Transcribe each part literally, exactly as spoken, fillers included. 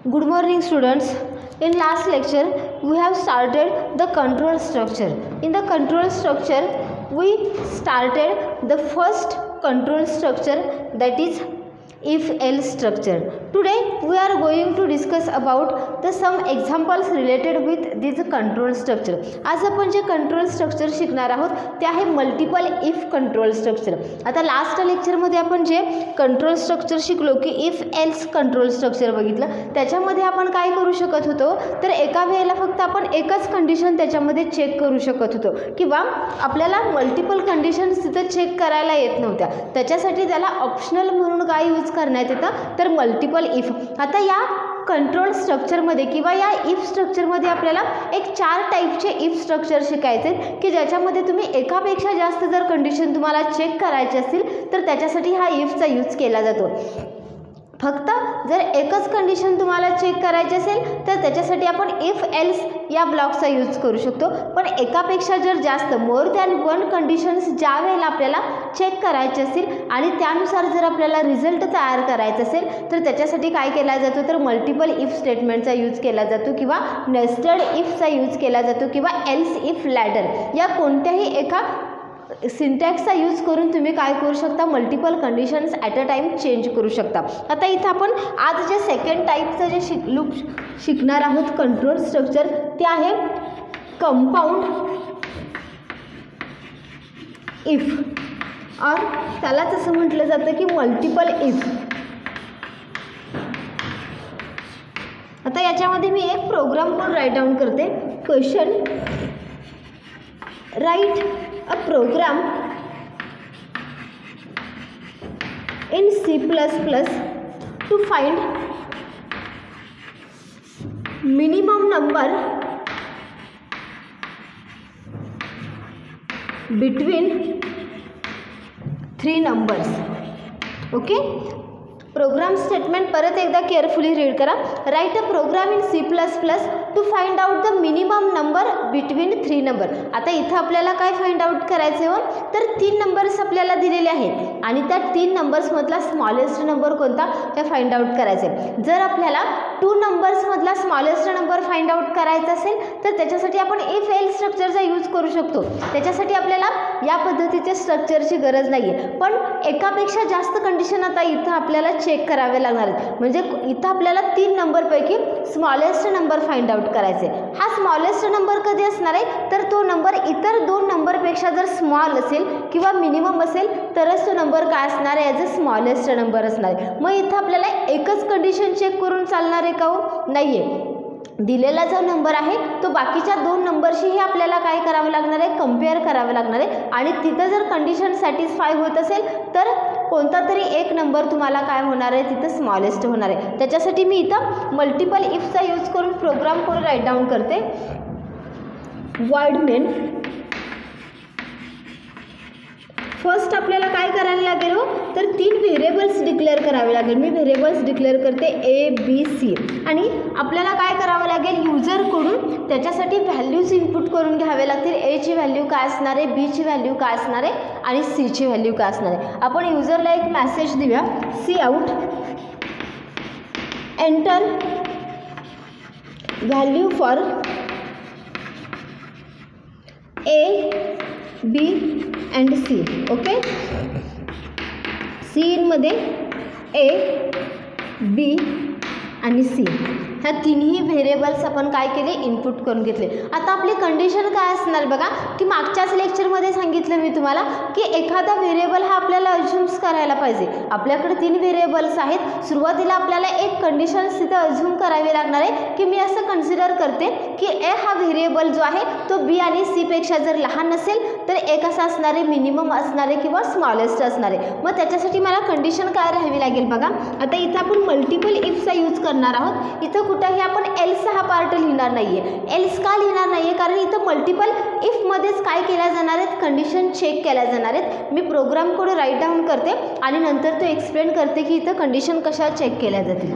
Good morning students. In last lecture we have started the control structure. In the control structure we started the first control structure, that is if else structure. Today we are going to discuss about the some examples related with this control structure. आज आपण जे control structure शिकणार आहोत ते आहे multiple if control structure. आता last lecture मध्ये आपण जे कंट्रोल स्ट्रक्चर शिकलो की इफ एल्स कंट्रोल स्ट्रक्चर बघितलं, त्याच्यामध्ये आपण काय करू शकत होतो तर एका वेळेला फक्त आपण एकच कंडिशन त्याच्यामध्ये चेक करू शकत होतो किंवा आपल्याला मल्टिपल कंडिशन्स तिथं चेक करायला येत नव्हत्या. त्याच्यासाठी त्याला ऑप्शनल म्हणून काय यूज करण्यात येतं तर मल्टिपल इफ. आता या कंट्रोल स्ट्रक्चरमध्ये किंवा या इफ स्ट्रक्चरमध्ये आपल्याला एक चार टाईपचे इफ स्ट्रक्चर शिकायचे की ज्याच्यामध्ये तुम्ही एकापेक्षा जास्त जर कंडिशन तुम्हाला चेक करायची असतील तर त्याच्यासाठी हा इफचा यूज केला जातो. फक्त जर एकच कंडिशन तुम्हाला चेक करायची असेल तर त्याच्यासाठी आपण इफ एल्स या ब्लॉकचा यूज करू शकतो. पण एकापेक्षा जर जास्त मोर दॅन वन कंडिशन्स ज्या वेळेला आपल्याला चेक करायचे असतील आणि त्यानुसार जर आपल्याला रिझल्ट तयार करायचा असेल तर त्याच्यासाठी काय केला जातो तर मल्टिपल इफ स्टेटमेंटचा यूज केला जातो किंवा नेस्टेड इफचा यूज केला जातो किंवा एल्स इफ लॅडर या कोणत्याही एका सिंटॅक्सचा यूज करून तुम्ही काय करू शकता multiple conditions at a time change करू शकता. आता इथं आपण आज जे सेकंड टाईपचं जे शिक लूप शिकणार आहोत कंट्रोल स्ट्रक्चर ते आहे कंपाऊंड इफ, और त्यालाच असं म्हटलं जातं की मल्टिपल इफ. आता याच्यामध्ये मी एक प्रोग्राम कोड राईट डाऊन करते. Question write a program in C plus plus to find minimum number between three numbers. Okay, program statement परत एकदा केअरफुली रीड करा. Write a program in C plus plus to find out the minimum number between three number. आता इथं आपल्याला काय find out करायचे हो तर तीन नंबर्स आपल्याला दिलेले आहेत आणि त्या तीन नंबर्समधला स्मॉलेस्ट नंबर कोणता ते फाइंड आउट करायचे. जर आपल्याला टू नंबर्समधला स्मॉलेस्ट नंबर फाइंड आउट करायचा असेल तर त्याच्यासाठी आपण इफ एल स्ट्रक्चरचा यूज करू शकतो. त्याच्यासाठी आपल्याला या पद्धतीच्या स्ट्रक्चरची गरज नाही आहे. पण एकापेक्षा जास्त कंडिशन आता इथं आपल्याला चेक करावे लागणार आहेत. म्हणजे इथं आपल्याला तीन नंबरपैकी स्मॉलेस्ट नंबर फाइंड आउट करायचे. हा स्मॉलेस्ट नंबर कधी असणार आहे तर तो नंबर इतर दोन नंबरपेक्षा जर स्मॉल असेल किंवा मिनिमम असेल तरच तो नंबर काय असणार आहे ॲज अ स्मॉलेस्ट नंबर असणार आहे. मग इथं आपल्याला एकच कंडिशन चेक करून चालणार आहे का हो नाही आहे. दिलेला जो नंबर आहे तो बाकीच्या दोन नंबरशीही आपल्याला काय करावं लागणार आहे कम्पेअर करावं लागणार आहे आणि तिथं जर कंडिशन सॅटिस्फाय होत असेल तर कोणता तरी एक नंबर तुम्हाला काय होणार आहे तिथं स्मॉलेस्ट होणार आहे. त्याच्यासाठी मी इथं मल्टिपल इफचा यूज करून प्रोग्राम कोड राईट डाऊन करते. वॉइड मेन फर्स्ट आपल्याला काय करायला लागेल हो तर तीन व्हेरिएबल्स डिक्लेअर करावे लागेल. मी व्हेरिएबल्स डिक्लेअर करते ए बी सी आणि आपल्याला काय करावं लागेल युजरकडून त्याच्यासाठी व्हॅल्यूज इनपुट करून घ्यावे लागतील. एची व्हॅल्यू काय असणार आहे, बीची व्हॅल्यू काय असणार आहे आणि सीची व्हॅल्यू काय असणार आहे. आपण युजरला एक मेसेज देऊया cout enter value for A B and C. Okay, सी इनमध्ये ए बी आणि सी ह्या तिन्ही व्हेरिएबल्स आपण काय केले इनपुट करून घेतले. आता आपली कंडिशन काय असणार बघा की मागच्याच लेक्चरमध्ये सांगितलं मी तुम्हाला की एखादा व्हेरिएबल हा आपल्याला अज्युम्स करायला पाहिजे. आपल्याकडे तीन व्हेरिएबल्स आहेत. सुरुवातीला आपल्याला एक कंडिशन तिथं अज्युम करावी लागणार आहे की मी असं कन्सिडर करते की ए हा व्हेरिएबल जो आहे तो बी आणि सी पेक्षा जर लहान नसेल तर एक असा असणारे मिनिमम असणारे किंवा स्मॉलेस्ट असणारे. मग त्याच्यासाठी मला कंडिशन काय राहावी लागेल बघा. आता इथं आपण मल्टिपल इफचा यूज करणार आहोत. इथं कुठेही आपण एल्स हा पार्ट लिहिणार नाही आहे. एल्स का लिहिणार नाही आहे कारण इथं मल्टिपल इफमध्येच काय केल्या जाणार आहेत कंडिशन चेक केल्या जाणार आहेत. मी प्रोग्राम कोड राईट डाऊन करते आणि नंतर तो एक्सप्लेन करते की इथं कंडिशन कशा चेक केल्या जातील.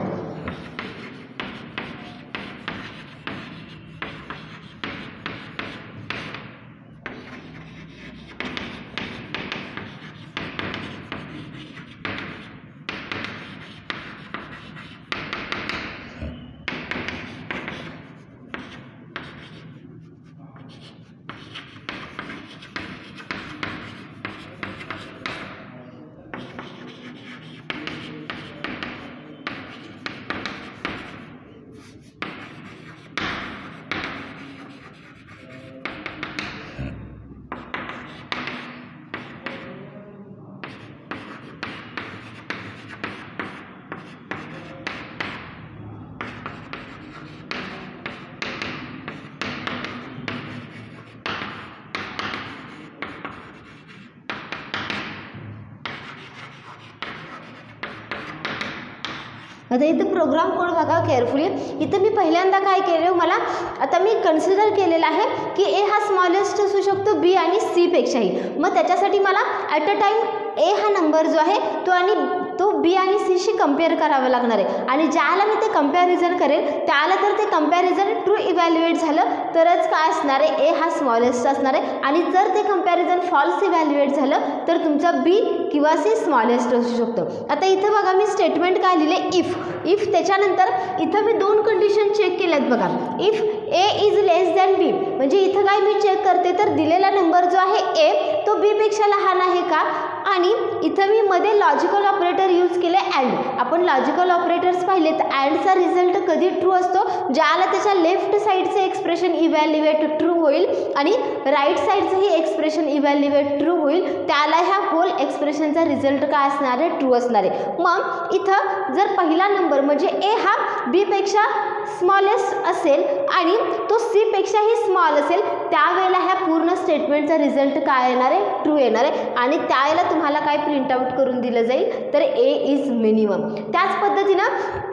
आता इथं प्रोग्राम कोड बघा केअरफुली. इथं मी पहिल्यांदा काय केलं, मला आता मी कन्सिडर केलेलं आहे की ए हा स्मॉलेस्ट असू शकतो बी आणि सी पेक्षाही. मग त्याच्यासाठी मला ॲट अ टाईम ए हा नंबर जो आहे तो आणि तो बी आणि सीशी कम्पेअर करावं लागणार आहे. आणि ज्याला मी ते कम्पॅरिझन करेल त्याला तर ते कम्पॅरिझन ट्रू इव्हॅल्युएट झालं तरच काय असणार आहे, ए हा स्मॉलेस्ट असणार आहे. आणि जर ते कम्पॅरिझन फॉल्स इव्हॅल्युएट झालं तर तुमचा बी किंवा सी स्मॉलेस्ट असू शकतो. आता इथं बघा मी स्टेटमेंट काय लिहिले, इफ. इफ त्याच्यानंतर इथं मी दोन कंडिशन चेक केल्यात बघा. If A is less than B, म्हणजे इथं काय मी चेक करते तर दिलेला नंबर जो आहे ए तो बी पेक्षा लहान आहे का. आणि इथं मी मध्ये लॉजिकल ऑपरेटर यूज केले अँड. आपण लॉजिकल ऑपरेटर्स पाहिले तर अँडचा रिझल्ट कधी ट्रू असतो, ज्याला त्याच्या लेफ्ट साईडचे एक्सप्रेशन इव्हॅल्युएट ट्रू होईल आणि राईट साईडचंही एक्सप्रेशन इव्हॅल्युएट ट्रू होईल, त्याला ह्या होल एक्सप्रेशनचा रिझल्ट काय असणार आहे, ट्रू असणार आहे. मग इथं जर पहिला नंबर म्हणजे ए हा बी पेक्षा स्मॉलेस्ट असेल आणि तो सी पेक्षाही स्मॉल असेल, त्यावेळेला ह्या पूर्ण स्टेटमेंटचा रिझल्ट काय येणार आहे, ट्रू येणार आहे. आणि त्यावेळेला तुम्हाला काय प्रिंट आउट करून दिलं जाईल तर ए इज मिनिमम. त्याच पद्धतीनं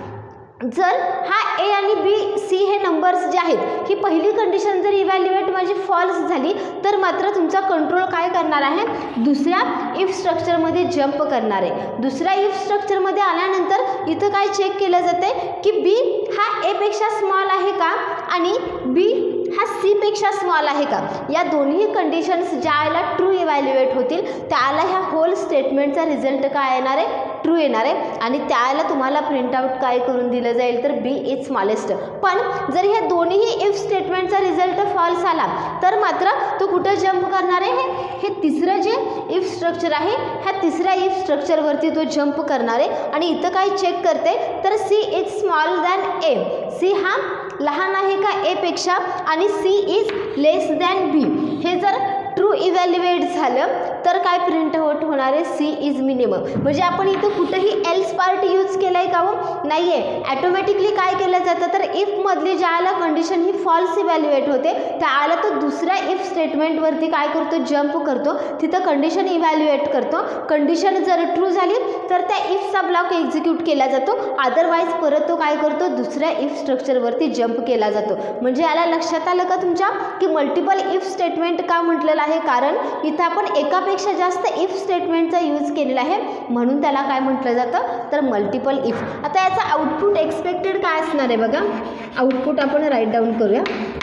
जर हा ए आणि बी सी हे नंबर्स जे आहेत, ही पहिली कंडिशन जर इव्हॅल्युएट माझी फॉल्स झाली तर मात्र तुमचा कंट्रोल काय करणार आहे, दुसऱ्या इफ स्ट्रक्चरमध्ये जंप करणार आहे. दुसऱ्या इफ स्ट्रक्चरमध्ये आल्यानंतर इथं काय चेक केलं जाते की बी हा ए पेक्षा स्मॉल आहे का आणि बी हा सी पेक्षा स्मॉल आहे का. या दोन्ही कंडिशन्स ज्याला ट्रू इव्हॅल्युएट होतील त्याला ह्या होल स्टेटमेंटचा रिझल्ट काय येणार आहे, ट्रू येणार आहे. आणि त्याला तुम्हाला प्रिंट आउट काय करून दिलं जाईल तर बी इज स्मॉलेस्ट. पण जर ह्या दोन्हीही इफ स्टेटमेंटचा रिझल्ट फॉल्स आला तर मात्र तो कुठं जंप करणार आहे, हे तिसरं जे इफ स्ट्रक्चर आहे ह्या तिसऱ्या इफ स्ट्रक्चरवरती तो जंप करणार आहे. आणि इथं काय चेक करते तर C is small than A. C हा लहान आहे का ए पेक्षा आणि C is less than B. हे जर ट्रू इव्हॅल्युएट झालं तर काय प्रिंट आउट होणार आहे, सी इज मिनिमम. म्हणजे आपण इथं कुठंही एल्स पार्ट यूज केला आहे का हो, नाही आहे. ॲटोमॅटिकली काय केलं जातं तर इफमधली ज्याला कंडिशन ही फॉल्स इव्हॅल्युएट होते त्याला तो दुसऱ्या इफ स्टेटमेंटवरती काय करतो, जंप करतो, तिथं कंडिशन इव्हॅल्युएट करतो. कंडिशन जर ट्रू झाली तर त्या इफचा ब्लॉक एक्झिक्यूट केला जातो, अदरवाईज परत तो काय करतो, दुसऱ्या इफ स्ट्रक्चरवरती जंप केला जातो. म्हणजे याला लक्षात आलं का तुमच्या की मल्टिपल इफ स्टेटमेंट का म्हटलेलं आहे, कारण इथं आपण एकापेक्षा जास्त इफ स्टेटमेंटचा यूज केलेला आहे म्हणून त्याला काय म्हटलं जातं तर मल्टिपल इफ. आता याचा आउटपुट एक्सपेक्टेड काय असणार आहे बघा, आउटपुट आपण राईट डाऊन करूया.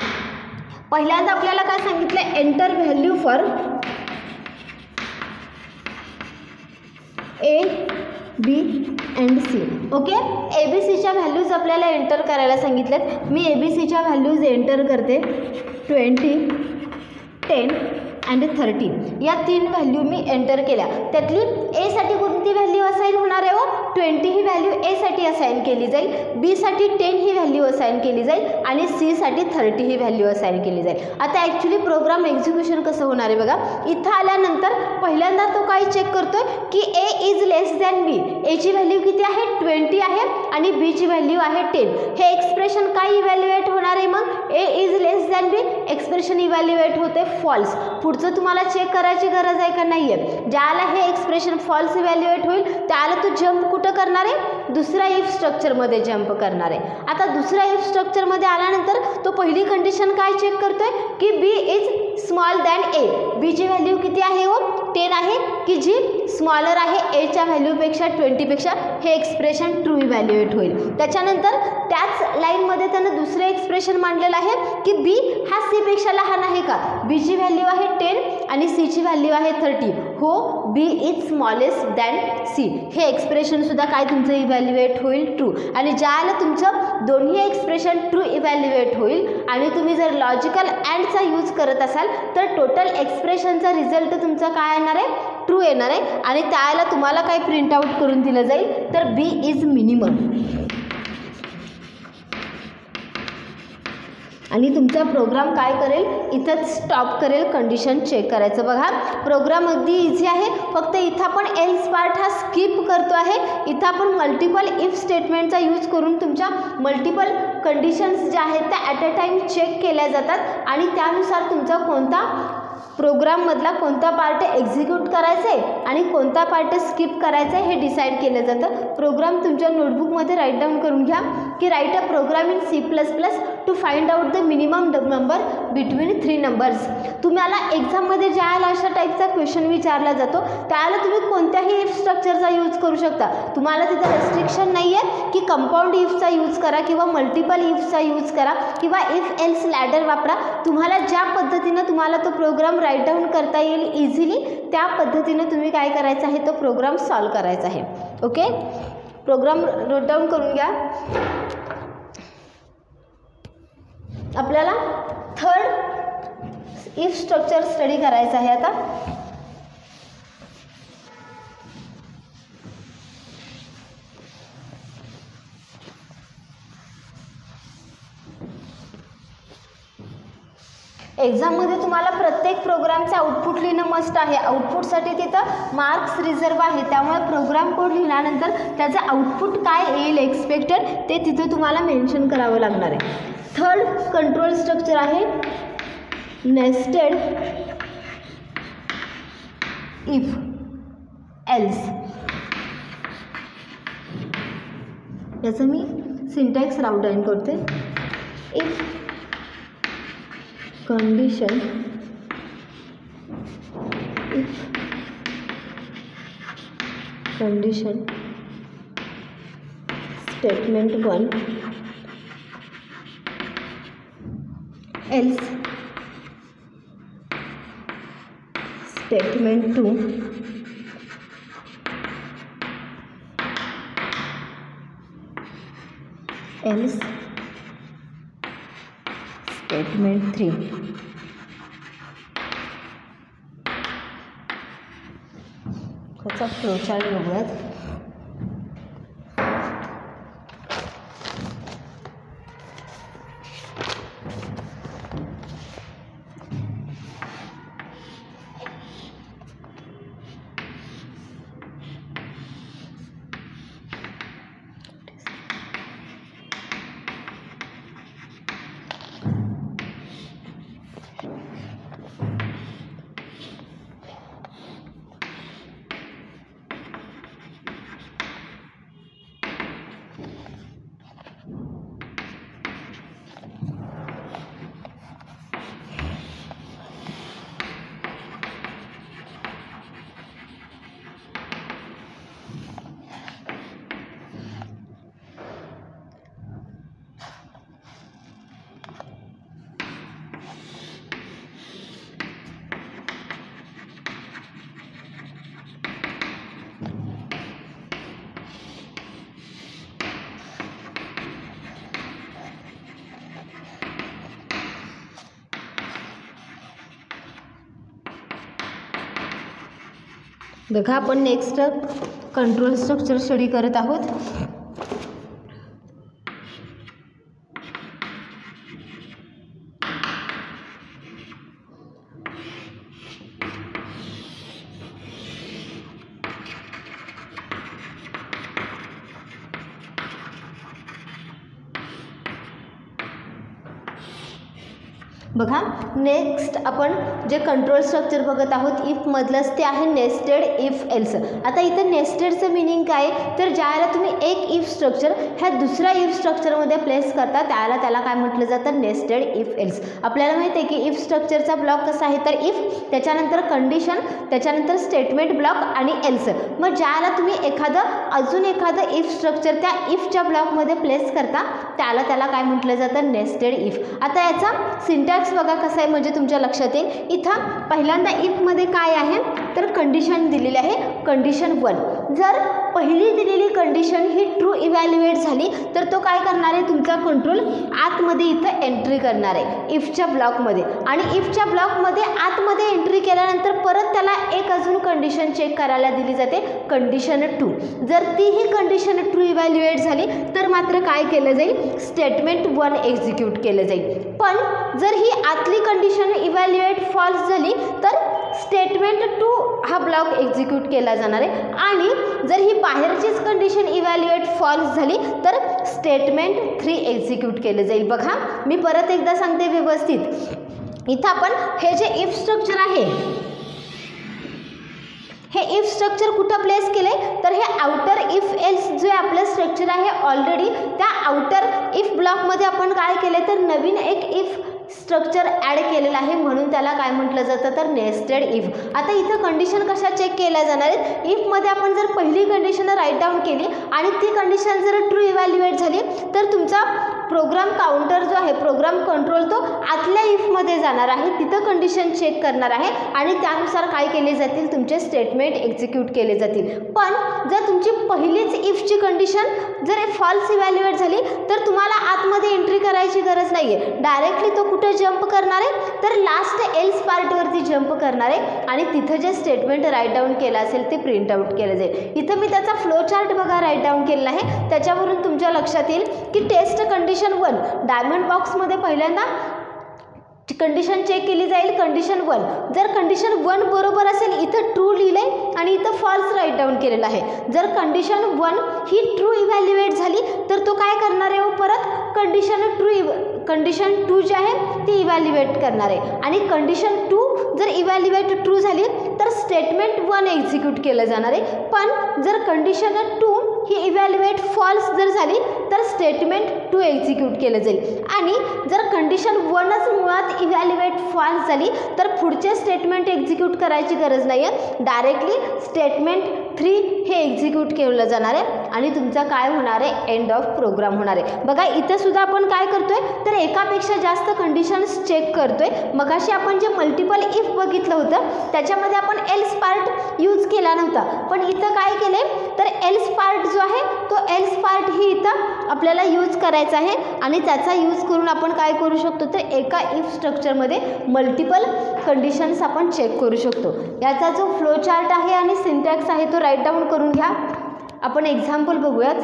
पहिल्यांदा आपल्याला काय सांगितलं, enter value for A B and C. Okay, A B सीच्या व्हॅल्यूज आपल्याला एंटर करायला सांगितल्यात. मी ए बी सीच्या व्हॅल्यूज एंटर करते. ट्वेंटी, टेन अँड थर्टी या तीन व्हॅल्यू मी एंटर केल्या. त्यातली एसाठी कोणती व्हॅल्यू असाइन होणार आहे, व ट्वेंटी ही व्हॅल्यू एसाठी असाइन केली जाईल, बीसाठी टेन ही व्हॅल्यू असाइन केली जाईल आणि सीसाठी थर्टी ही व्हॅल्यू असाइन केली जाईल. आता ॲक्च्युली प्रोग्राम एक्झिक्युशन कसं होणार आहे बघा. इथं आल्यानंतर पहिल्यांदा तो काय चेक करतोय की ए इज लेस दॅन बी. एची व्हॅल्यू किती आहे, ट्वेंटी आहे आणि बीची व्हॅल्यू आहे टेन. हे एक्सप्रेशन काय इव्हॅल्युएट होणार आहे, मग A is less than B expression evaluate होते फॉल्स. पुढचं तुम्हाला चेक करायची गरज आहे का नाही आहे. ज्याला हे एक्सप्रेशन फॉल्स इव्हॅल्युएट होईल त्याला तो जंप कुठं करणार आहे, दुसऱ्या इफ स्ट्रक्चरमध्ये जंप करणार आहे. आता दुसऱ्या इफ स्ट्रक्चरमध्ये आल्यानंतर तो पहिली कंडिशन काय चेक करतोय की B is small than A. बीची व्हॅल्यू किती आहे हो, टेन आहे, की जी स्मॉलर आहे एच्या व्हॅल्यूपेक्षा ट्वेंटीपेक्षा. हे एक्सप्रेशन ट्रू इव्हॅल्युएट होईल. त्याच्यानंतर त्याच लाईनमध्ये त्यानं दुसरं एक्सप्रेशन मांडलेलं आहे की बी हा सीपेक्षा लहान आहे का. बीची व्हॅल्यू आहे टेन आणि सीची व्हॅल्यू आहे थर्टी. हो, B is smallest than C. हे एक्सप्रेशनसुद्धा काय तुमचं इव्हॅल्युएट होईल, ट्रू. आणि ज्याला तुमचं दोन्ही एक्सप्रेशन ट्रू इव्हॅल्युएट होईल आणि तुम्ही जर लॉजिकल अँडचा यूज करत असाल तर टोटल एक्सप्रेशनचा रिझल्ट तुमचा काय येणार आहे, ट्रू येणार आहे. आणि त्याला तुम्हाला काय प्रिंट आउट करून दिलं जाईल तर बी इज मिनिमम. आणि तुमचा प्रोग्राम काय करेल, इथंच स्टॉप करेल कंडिशन चेक करायचं. बघा प्रोग्राम अगदी इझी आहे, फक्त इथं आपण एल्स पार्ट हा स्किप करतो आहे. इथं आपण मल्टिपल इफ स्टेटमेंटचा यूज करून तुमच्या मल्टिपल कंडिशन्स ज्या आहेत त्या ॲट अ टाईम चेक केल्या जातात आणि त्यानुसार तुमचा कोणता प्रोग्राममधला कोणता पार्ट एक्झिक्यूट करायचा आहे आणि कोणता पार्ट स्किप करायचा आहे हे डिसाईड केलं जातं. प्रोग्राम तुमच्या नोटबुकमध्ये राईट डाऊन करून घ्या की write a program in C plus plus to find out the minimum number between three numbers. तुम्हाला एक्झाममध्ये ज्यावेळेला अशा टाईपचा क्वेश्चन विचारला जातो त्यावेळेला तुम्ही कोणत्याही इफ स्ट्रक्चरचा यूज करू शकता. तुम्हाला तिथं रेस्ट्रिक्शन नाही आहे की कंपाऊंड इफचा यूज करा किंवा मल्टिपल इफचा यूज करा किंवा इफ एल्स लॅडर वापरा. तुम्हाला ज्या पद्धतीनं तुम्हाला तो प्रोग्राम राईट डाऊन करता येईल इझिली त्या पद्धतीनं तुम्ही काय करायचं आहे तो प्रोग्राम सॉल्व करायचा आहे. ओके, प्रोग्राम नोट डाऊन करून घ्या. आपल्याला थर्ड इफ स्ट्रक्चर स्टडी करायचं आहे. आता एक्झाममध्ये तुम्हाला प्रत्येक प्रोग्रामचं आउटपुट लिहिणं मस्ट आहे. आउटपुटसाठी तिथं मार्क्स रिझर्व आहे, त्यामुळे प्रोग्राम कोड लिहिल्यानंतर त्याचं आउटपुट काय येईल एक्सपेक्टेड ते तिथं तुम्हाला मेन्शन करावं लागणार आहे. थर्ड कंट्रोल स्ट्रक्चर आहे नेस्टेड इफ एल्स. याचं मी सिंटॅक्स राऊट डाऊन करते. If condition if condition statement one else statement two else statement three. त्याचा फ्लोचार्ट बघूयात. बघा आपण नेक्स्ट कंट्रोल स्ट्रक्चर स्टडी करत आहोत. बघा नेक्स्ट आपण जे कंट्रोल स्ट्रक्चर बघत आहोत इफ मधलंच ते आहे नेस्टेड इफ एल्स. आता इथं नेस्टेडचं मिनिंग काय तर ज्यावेळेला तुम्ही एक इफ स्ट्रक्चर ह्या दुसऱ्या इफ स्ट्रक्चरमध्ये प्लेस करता त्याला त्याला काय म्हटलं जातं नेस्टेड इफ एल्स. आपल्याला माहिती आहे की इफ स्ट्रक्चरचा ब्लॉक कसा आहे तर इफ त्याच्यानंतर कंडिशन त्याच्यानंतर स्टेटमेंट ब्लॉक आणि एल्स. मग ज्यावेळेला तुम्ही एखादं अजून एखादं इफ स्ट्रक्चर त्या इफच्या ब्लॉकमध्ये प्लेस करता त्याला त्याला काय म्हटलं जातं नेस्टेड इफ. आता याचा सिंटॅक्स बघा कसं आहे म्हणजे तुमच्या लक्षात येईल. इथं पहिल्यांदा इफमध्ये काय आहे तर कंडिशन दिलेली आहे कंडिशन वन. जर पहिली दिलेली कंडिशन ही ट्रू इव्हॅल्युएट झाली तर तो काय करणार आहे तुमचा कंट्रोल आतमध्ये इथं एंट्री करणार आहे इफच्या ब्लॉकमध्ये. आणि इफच्या ब्लॉकमध्ये आतमध्ये एंट्री केल्यानंतर परत त्याला एक अजून कंडिशन चेक करायला दिली जाते कंडिशन टू. जर ती ही कंडिशन ट्रू इव्हॅल्युएट झाली तर मात्र काय केलं जाईल स्टेटमेंट वन एक्झिक्यूट केलं जाईल. पण जर ही आतली कंडिशन इव्हॅल्युएट फॉल्स झाली तर स्टेटमेंट टू हा ब्लॉक एक्झिक्यूट केला जाणार आहे. आणि जर ही बाहेरचीच कंडिशन इव्हॅल्युएट फॉल्स झाली तर स्टेटमेंट थ्री एक्झिक्यूट केलं जाईल. बघा मी परत एकदा सांगते व्यवस्थित. इथं आपण हे जे इफ स्ट्रक्चर आहे हे इफ स्ट्रक्चर कुठं प्लेस केले तर हे आउटर इफ एल्स जे आपलं स्ट्रक्चर आहे ऑलरेडी त्या आउटर इफ ब्लॉकमध्ये आपण काय केले तर नवीन एक इफ स्ट्रक्चर ॲड केलेलं आहे, म्हणून त्याला काय म्हटलं जातं तर नेस्टेड इफ. आता इथं कंडिशन कशा चेक केल्या जाणार आहेत, इफमध्ये आपण जर पहिली कंडिशन राईट डाऊन केली आणि ती कंडिशन जर ट्रू इव्हॅल्युएट झाली तर तुमचा प्रोग्राम काउंटर जो आहे प्रोग्राम कंट्रोल तो आतल्या इफमध्ये जाणार आहे, तिथं कंडिशन चेक करणार आहे आणि त्यानुसार काय केले जातील तुमचे स्टेटमेंट एक्झिक्यूट केले जातील. पण जर तुमची पहिलीच इफची कंडिशन जर फॉल्स इव्हॅल्युएट झाली तर तुम्हाला आतमध्ये एंट्री करायची गरज नाही आहे, डायरेक्टली तो कुठे जंप करणार आहे तर लास्ट एल्स पार्टवरती जंप करणार आहे आणि तिथं जे स्टेटमेंट राईट डाऊन केलं असेल ते प्रिंट आउट केलं जाईल. इथं मी त्याचा फ्लो चार्ट बघा राईट डाऊन केलेला आहे, त्याच्यावरून तुमच्या लक्षात येईल की टेस्ट कंडिशन वन डायमंड बॉक्समध्ये पहिल्यांदा कंडिशन चेक केली जाईल. कंडिशन वन जर कंडिशन वन बरोबर असेल इथं ट्रू लिहिले आणि इथं फॉल्स राईट डाऊन केलेलं आहे. जर कंडिशन वन ही ट्रू इव्हॅल्युएट झाली तर तो काय करणार आहे परत कंडिशन ट्रू कंडिशन टू जी आहे ती इव्हॅल्युएट करणार आहे आणि कंडिशन टू जर इव्हॅल्युएट ट्रू झाली तर स्टेटमेंट वन एक्झिक्यूट केलं जाणार आहे. पण जर कंडिशन टू ही इव्हॅल्युएट फॉल्स जर झाली तर स्टेटमेंट टू एक्झिक्यूट केलं जाईल आणि जर कंडिशन वनच मुळात इव्हॅल्युएट फॉल्स झाली तर पुढचे स्टेटमेंट एक्झिक्यूट करायची गरज नाही आहे, डायरेक्टली स्टेटमेंट थ्री हे एक्झिक्यूट केलं जाणार आहे आणि तुमचा काय होणार आहे एंड ऑफ प्रोग्राम होणार आहे. बघा इथं सुद्धा आपण काय करतोय तर एकापेक्षा जास्त कंडिशन्स चेक करतोय. मगाशी आपण जे मल्टिपल इफ बघितलं होतं त्याच्यामध्ये आपण एल्स पार्ट यूज केला नव्हता, पण इथं काय केले तर एल्स पार्ट जो आहे तो एल्स पार्ट ही इथं आपल्याला यूज करायचा आहे आणि त्याचा यूज करून आपण काय करू शकतो तर एका इफ स्ट्रक्चरमध्ये मल्टिपल कंडिशन्स आपण चेक करू शकतो. याचा जो फ्लो चार्ट आहे आणि सिंटॅक्स आहे तो राईट डाऊन करून घ्या. आपण एक्झाम्पल बघूयात.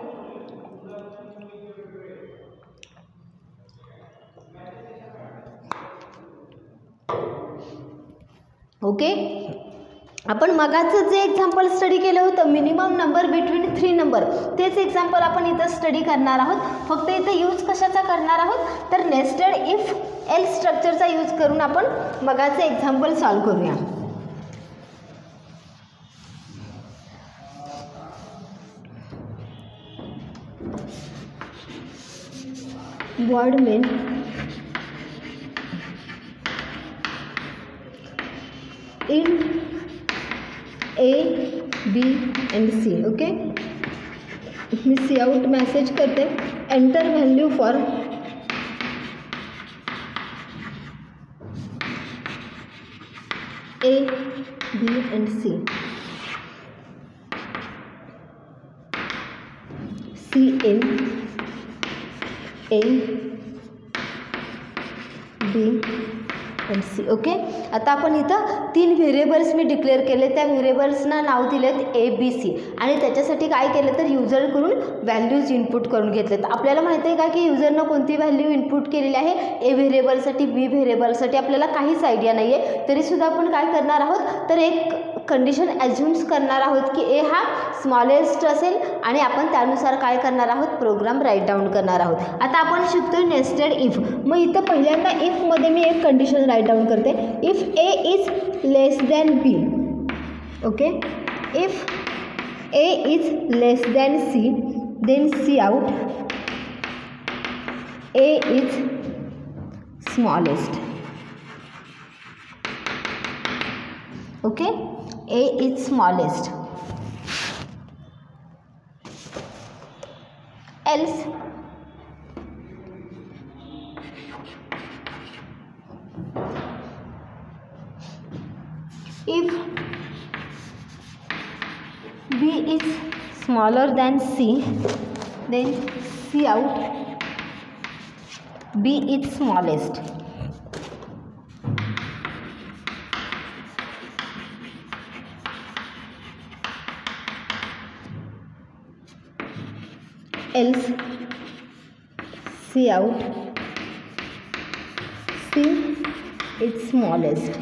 ओके, आपण मगाचं जे एक्झाम्पल स्टडी केलं होतं minimum number between three number तेच एक्झाम्पल आपण इथं स्टडी करणार आहोत. फक्त इथं यूज कशाचा करणार आहोत तर नेस्टेड इफ एल स्ट्रक्चरचा यूज करून आपण मगाचं एक्झाम्पल सॉल्व करूया. Void main in A, B and C. Okay, मी सी आउट मेसेज करते. Enter value for A, B and C. C in A, B and C. Okay, आता आपण इथं तीन व्हेरिएबल्स मी डिक्लेअर केले, त्या व्हेरिएबल्सना नाव दिलेत ए बी सी आणि त्याच्यासाठी काय केलं तर युजरकडून व्हॅल्यूज इनपुट करून घेतलेत. आपल्याला माहिती आहे का की युजरनं कोणती व्हॅल्यू इनपुट केलेली आहे ए व्हेरिएबलसाठी बी व्हेरिएबलसाठी आपल्याला काहीच आयडिया नाही आहे, तरीसुद्धा आपण काय करणार आहोत तर एक कंडिशन ॲज्युम्स करणार आहोत की ए हा स्मॉलेस्ट असेल आणि आपण त्यानुसार काय करणार आहोत प्रोग्राम राईट डाऊन करणार आहोत. आता आपण शिकतोय नेस्टेड इफ. मग इथं पहिल्यांदा इफमध्ये मी एक कंडिशन राईट डाऊन करते. If A is less than B. Okay, if A is less than C then cout A is smallest. Okay, A is smallest. Else if B is smaller than C then C out B is smallest. Else C out C is smallest.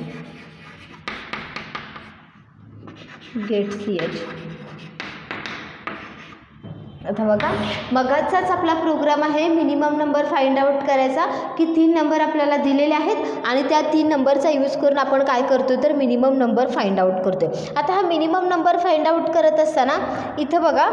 Get C H. आता बघा मगाचाच आपला programme आहे minimum number find out करायचा, की तीन number आपल्याला दिलेले आहेत आणि त्या तीन नंबरचा यूज करून आपण काय करतो तर मिनिमम नंबर फाइंड आउट करतो. आता हा मिनिमम नंबर फाइंड आउट करत असताना इथं बघा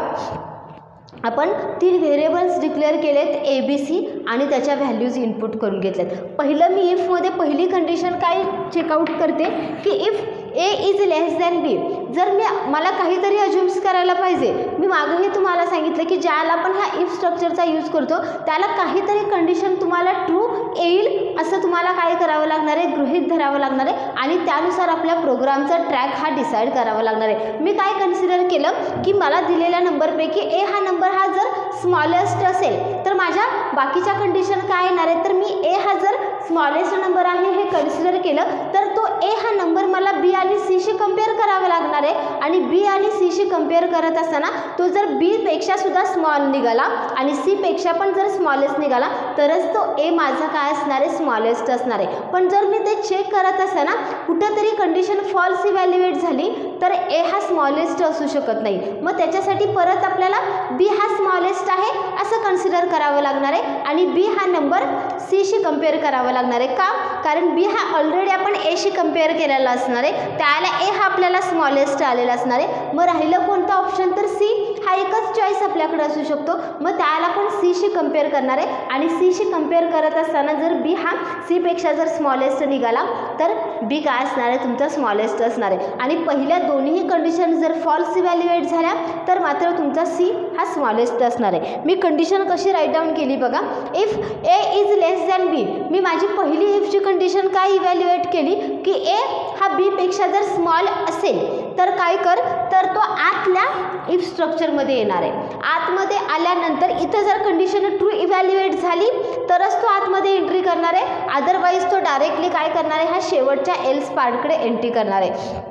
आपण तीन व्हेरिएबल्स डिक्लेअर केलेत ए बी सी आणि त्याच्या व्हॅल्यूज इनपुट करून घेतल्यात. पहिलं मी इफमध्ये पहिली कंडिशन काय चेकआउट करते की if A is less than B. जर मी मला काहीतरी अज्युम्स करायला पाहिजे, मी मागेही तुम्हाला सांगितलं की ज्याला आपण हा इफ स्ट्रक्चरचा यूज करतो त्याला काहीतरी कंडिशन तुम्हाला ट्रू येईल असं तुम्हाला काय करावं लागणार आहे, गृहीत धरावं लागणार आहे आणि त्यानुसार आपल्या प्रोग्रामचा ट्रॅक हा डिसाईड करावा लागणार आहे. मी काय कन्सिडर केलं की मला दिलेल्या नंबरपैकी ए हा नंबर हा जर स्मॉलेस्ट असेल तर माझ्या बाकीच्या कंडिशन काय येणार आहे, तर मी ए हा जर स्मॉलेस्ट नंबर आहे हे कन्सिडर केलं तर तो ए हा नंबर मला बी आणि सीशी कम्पेअर करावा लागणार आहे आणि बी आणि सीशी कम्पेअर करत असताना तो जर बीपेक्षा सुद्धा स्मॉल निघाला आणि सीपेक्षा पण जर स्मॉलेस्ट निघाला तरच तो ए माझा काय असणार आहे, स्मॉलेस्ट असणार आहे. पण जर मी ते चेक करत असताना कुठंतरी कंडिशन फॉल्स इव्हॅल्युएट झाली तर ए हा स्मॉलेस्ट असू शकत नाही. मग त्याच्यासाठी परत आपल्याला बी हा स्मॉलेस्ट आहे असं कन्सिडर करावं लागणार आहे आणि बी हा नंबर सीशी कम्पेअर करावा लागणार आहे. का? कारण बी हा ऑलरेडी आपण एशी कम्पेअर केलेला असणार आहे, त्याला ए हा आपल्याला स्मॉलेस्ट आलेला असणार आहे. मग राहिलं कोणता ऑप्शन तर सी हा एकच चॉईस आपल्याकडे असू शकतो. मग त्याला आपण सीशी कम्पेअर करणार आहे आणि सीशी कम्पेअर करत असताना जर बी हा सीपेक्षा जर स्मॉलेस्ट निघाला तर बी काय असणार आहे, तुमचा स्मॉलेस्ट असणार आहे. आणि पहिल्या दोन्ही कंडिशन जर फॉल्स इव्हॅल्युएट झाल्या तर मात्र तुमचा सी हा स्मॉलेस्ट असणार आहे. मी कंडिशन कशी राईट डाऊन केली बघा, if A is less than B. मी माझी पहिली इफची कंडिशन काय इव्हॅल्युएट केली की ए हा बीपेक्षा जर स्मॉल असेल तर काय कर, तर तो आतल्या इफ स्ट्रक्चरमध्ये येणार आहे. आतमध्ये आल्यानंतर इथं जर कंडिशन ट्रू इव्हॅल्युएट झाली तरच तो आतमध्ये एंट्री करणार आहे, अदरवाईज तो डायरेक्टली काय करणार आहे, हा शेवटच्या एल्स पार्टकडे एंट्री करणार आहे.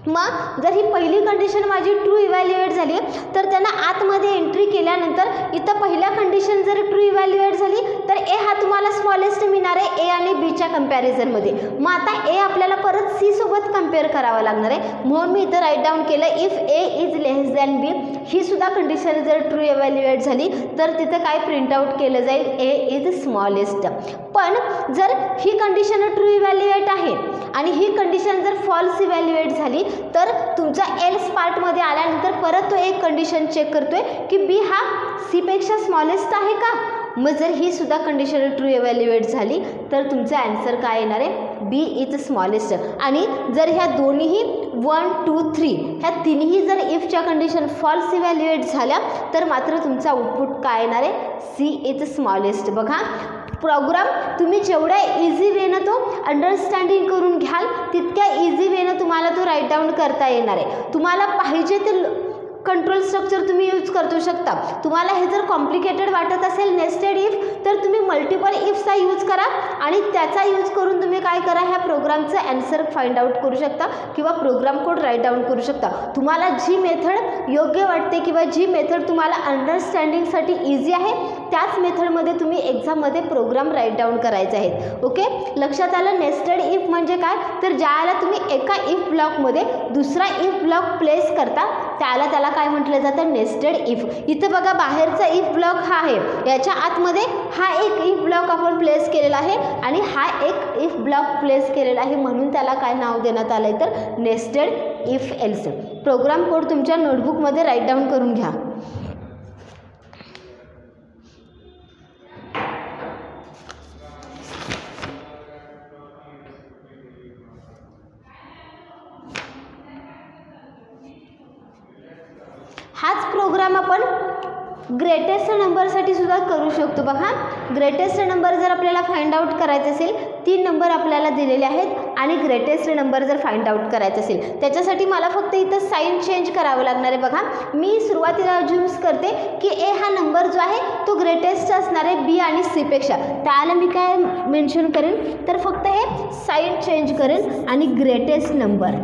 मग जर ही पहिली कंडिशन माझी ट्रू इव्हॅल्युएट झाली तर त्यांना आतमध्ये एंट्री केल्यानंतर इथं पहिल्या कंडिशन जर ट्रू इव्हॅल्युएट झाली तर ए हा तुम्हाला स्मॉलेस्ट मिळणार आहे ए आणि बीच्या कम्पॅरिझनमध्ये. मग आता ए आपल्याला परत सी सोबत कम्पेअर करावं लागणार आहे, म्हणून मी इथं राईट डाऊन केलं if A is less than B. ही सुद्धा कंडिशन जर ट्रू इव्हॅल्युएट झाली तर तिथं काय प्रिंट आउट केलं जाईल, ए इज स्मॉलेस्ट. पण जर ही कंडिशन ट्रू इव्हॅल्युएट आहे आणि ही कंडिशन जर फॉल्स इव्हॅल्युएट झाली तर तुमचा एल्स पार्टमध्ये आल्यानंतर परत तो एक कंडिशन चेक करतोय की बी हा सीपेक्षा स्मॉलेस्ट आहे का. मग जर ही सुद्धा कंडिशन ट्रू इव्हॅल्युएट झाली तर तुमचा आन्सर काय येणार आहे, बी इज स्मॉलेस्ट. आणि जर ह्या दोन्हीही वन टू थ्री ह्या तिन्ही जर इफच्या कंडिशन फॉल्स इव्हॅल्युएट झाल्या तर मात्र तुमचा आउटपुट काय येणार आहे, सी इज स्मॉलेस्ट. बघा प्रोग्राम तुम्ही जेवढ्या इझी वेनं तो अंडरस्टँडिंग करून घ्याल तितक्या इझी वेनं तुम्हाला तो राईट डाऊन करता येणार आहे. तुम्हाला पाहिजे ते कंट्रोल स्ट्रक्चर तुम्ही यूज करू शकता. तुम्हाला हे जर कॉम्प्लिकेटेड वाटत असेल नेस्टेड इफ तर तुम्ही मल्टिपल इफचा यूज करा आणि त्याचा यूज करून तुम्ही काय करा, ह्या प्रोग्रामचं ॲन्सर फाइंड आउट करू शकता किंवा प्रोग्राम कोड राईट डाऊन करू शकता. तुम्हाला जी मेथड योग्य वाटते किंवा जी मेथड तुम्हाला अंडरस्टँडिंगसाठी इझी आहे त्याच मेथडमध्ये तुम्ही एक्झाममध्ये प्रोग्राम राईट डाऊन करायचे आहेत. ओके, लक्षात आलं. नेस्टेड इफ म्हणजे काय, तर ज्याला तुम्ही एका इफ ब्लॉकमध्ये दुसरा इफ ब्लॉक प्लेस करता त्याला त्याला काय म्हटलं जातं, नेस्टेड इफ. इथं बघा बाहेरचा इफ ब्लॉक हा आहे, याच्या आतमध्ये हा एक इफ ब्लॉक आपण प्लेस केलेला आहे आणि हा एक इफ ब्लॉक प्लेस केलेला आहे, म्हणून त्याला काय नाव देण्यात आलं आहे तर nested if else. Program code तुमच्या नोटबुकमध्ये राईट डाऊन करून घ्या. हाच प्रोग्राम आपण ग्रेटेस्ट नंबरसाठी सुद्धा करू शकतो. बघा ग्रेटेस्ट नंबर जर आपल्याला फाइंड आउट करायचे असेल, तीन नंबर आपल्याला दिलेले आहेत आणि ग्रेटेस्ट नंबर जर फाइंड आउट करायचं असेल त्याच्यासाठी मला फक्त इथं साईन चेंज करावं लागणार आहे. बघा मी सुरुवातीला अज्युम्स करते की ए हा नंबर जो आहे तो ग्रेटेस्ट असणार आहे बी आणि सीपेक्षा. त्याला मी काय मेन्शन करेन तर फक्त हे साईन चेंज करेन आणि ग्रेटेस्ट नंबर.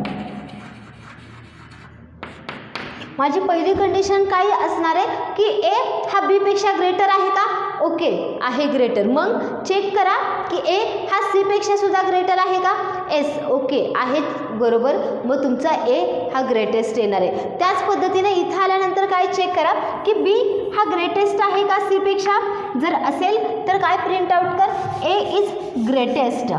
माझी पहिली कंडिशन काय असणार आहे की ए हा बीपेक्षा ग्रेटर आहे का, ओके आहे ग्रेटर. मग चेक करा की ए हा सीपेक्षा सुद्धा ग्रेटर आहे का, एस ओके आहे बरोबर, मग तुमचा ए हा ग्रेटेस्ट येणार आहे. त्याच पद्धतीने इथं आल्यानंतर काय चेक करा की बी हा ग्रेटेस्ट आहे का सी पेक्षा. जर असेल तर काय प्रिंट आउट कर, ए इज ग्रेटेस्ट.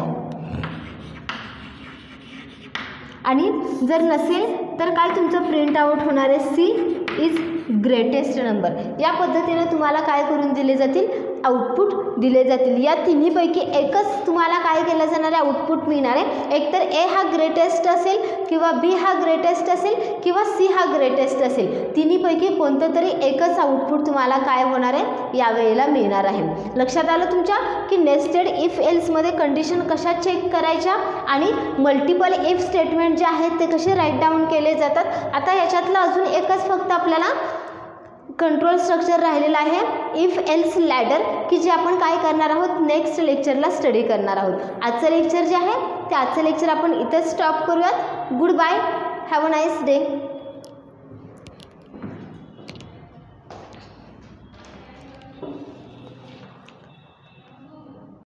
आणि जर नसेल तर काय तुमचं प्रिंट आउट होणार आहे सी इज ग्रेटेस्ट नंबर. या पद्धतीने तुम्हाला काय करून दिले जातील, आउटपुट दिले जातील. या तिन्हीपैकी एकच तुम्हाला काय केलं जाणार आहे, आउटपुट मिळणार आहे. एकतर ए हा ग्रेटेस्ट असेल किंवा बी हा ग्रेटेस्ट असेल किंवा सी हा ग्रेटेस्ट असेल. तिन्हीपैकी कोणतं तरी एकच आउटपुट तुम्हाला काय होणार आहे, यावेळेला मिळणार आहे. लक्षात आलं तुमच्या की नेस्टेड इफ एल्समध्ये कंडिशन कशा चेक करायच्या आणि मल्टिपल इफ स्टेटमेंट जे आहेत ते कसे राईट डाऊन केले जातात. आता याच्यातलं अजून एकच फक्त आपल्याला कंट्रोल स्ट्रक्चर राहिलेला आहे, इफ एल्स लॅडर, की जे आपण काय करणार आहोत नेक्स्ट लेक्चरला स्टडी करणार आहोत. आजचं लेक्चर जे आहे ते आजचं लेक्चर आपण इथेच स्टॉप करूयात. Goodbye, have a nice day.